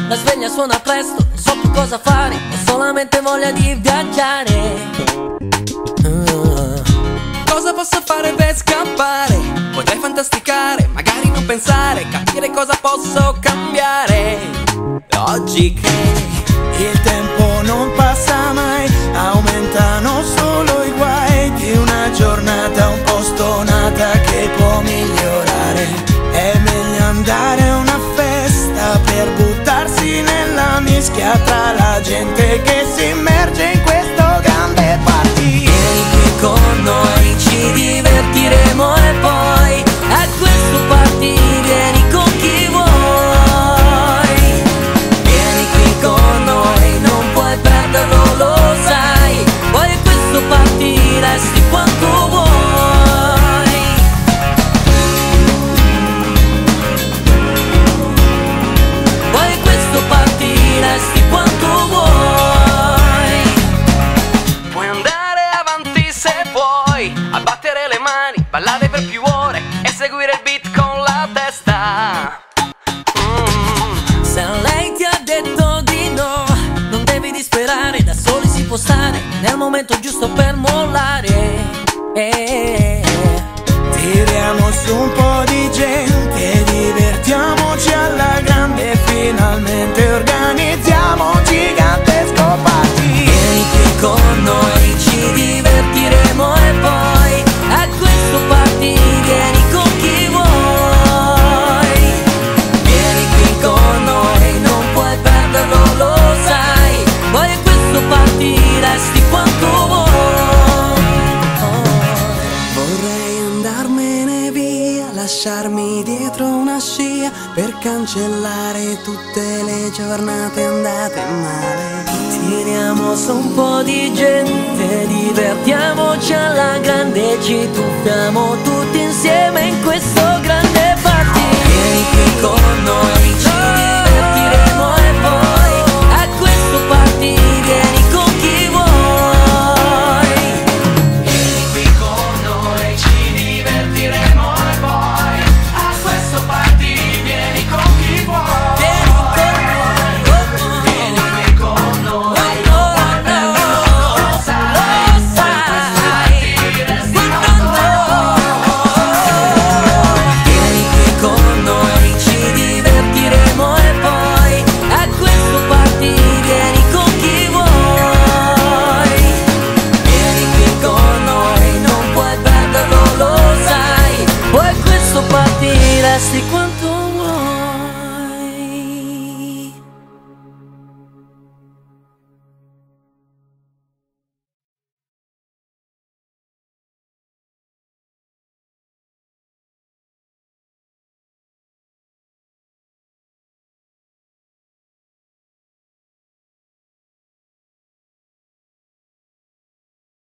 La sveglia suona presto, non so più cosa fare, ho solamente voglia di viaggiare. Cosa posso fare per scappare? Potrei fantasticare, magari non pensare, capire cosa posso cambiare. Oggi che il tempo non passa mai, aumentano solo i guai di una giornata un po' stonata che può migliorare. È meglio andare a una festa per buttarsi nella mischia tra la gente che si immerge in questo grande party. Vieni qui con noi, ci divertiremo e poi a questo party vieni con chi vuoi. Vieni qui con noi, non puoi perderlo, lo sai. Poi a questo party resti quanto vuoi. Poi a questo party resti quanto vuoi. puoi andare avanti se vuoi, abbattere le mani, ballare per più ore e seguire il beat con la testa. Se lei ti ha detto di no, non devi disperare, da soli si può stare nel momento giusto per mollare. Tiriamo su un po' di gente, divertiamoci alla grande, finalmente organizziamo un gigantesco party. Vieni qui con noi, ci divertiremo e poi a questo party vieni con chi vuoi. Vieni qui con noi, non puoi perderlo, lo sai. Poi a questo party resti quanto vuoi. Vorrei andarmene via, lasciarmi dietro una scia per cancellare tutte le giornate andate male. Tiriamo su un po' di gente, divertiamoci alla grande, ci tuffiamo tutti insieme in questo grande party. Vieni qui con noi.